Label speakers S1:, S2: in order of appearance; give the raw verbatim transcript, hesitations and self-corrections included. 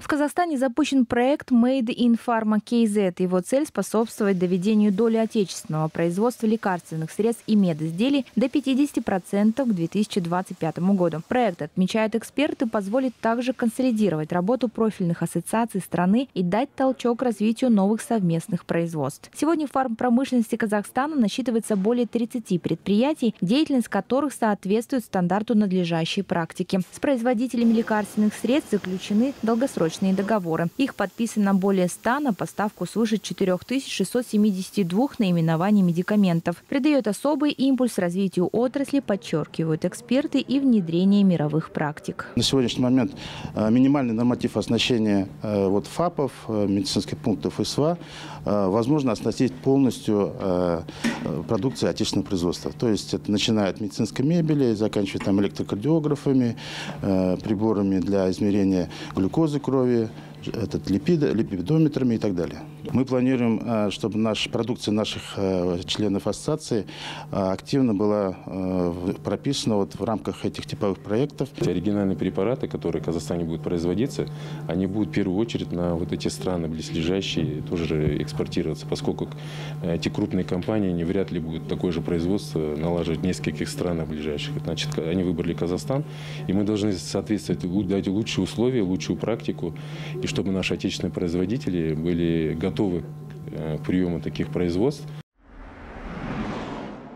S1: Казахстане запущен проект Made in Pharma кей зет. Его цель – способствовать доведению доли отечественного производства лекарственных средств и медизделий до пятидесяти процентов к две тысячи двадцать пятому году. Проект, отмечают эксперты, позволит также консолидировать работу профильных ассоциаций страны и дать толчок развитию новых совместных производств. Сегодня в фармпромышленности Казахстана насчитывается более тридцати предприятий, деятельность которых соответствует стандарту надлежащей практики. С производителями лекарственных средств заключены долгосрочные договоры. Их подписано более ста на поставку свыше четырёх тысяч шестисот семидесяти двух наименований медикаментов. Придает особый импульс развитию отрасли, подчеркивают эксперты, и внедрение мировых практик.
S2: На сегодняшний момент минимальный норматив оснащения вот, ФАПов, медицинских пунктов ИСВА возможно оснастить полностью продукцией отечественного производства. То есть это начиная от медицинской мебели, заканчивая там электрокардиографами, приборами для измерения глюкозы крови, этот липиды, липидометрами и так далее. Мы планируем, чтобы наша продукция наших членов ассоциации активно была прописана вот в рамках этих типовых проектов.
S3: Оригинальные препараты, которые в Казахстане будут производиться, они будут в первую очередь на вот эти страны близлежащие тоже экспортироваться, поскольку эти крупные компании не вряд ли будут такое же производство налаживать в нескольких странах ближайших. Значит, они выбрали Казахстан, и мы должны соответствовать, дать лучшие условия, лучшую практику, и чтобы наши отечественные производители были готовы к приему таких производств.